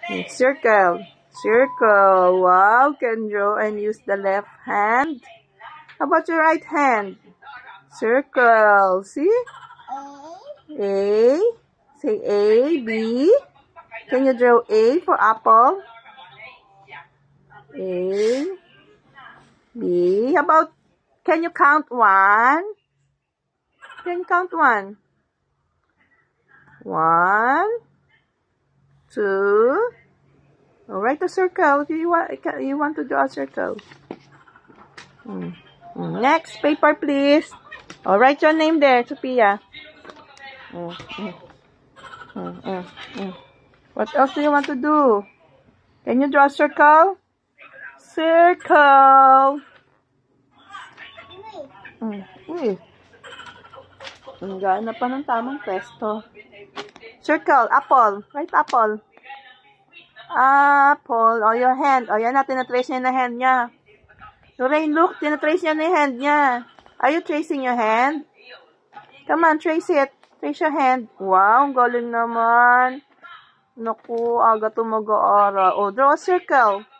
Circle. Circle. Wow, can draw and use the left hand. How about your right hand? Circle. See? A. Say A, B. Can you draw A for apple? A, B. How about, can you count one? Can you count one? 1, 2. Write a circle if you want to draw a circle. Next, paper please. Write your name there, Sophia. What else do you want to do? Can you draw a circle? Circle. Gana pa ng tamang pwesto. Circle, apple. Write apple. Apple. Your hand. Yan na, tinatrace niya na hand niya. Lorraine, look, tinatrace niya na yung hand niya. Are you tracing your hand? Come on, trace it. Trace your hand. Wow, galing naman. Naku, aga to mag-aara. Draw a circle.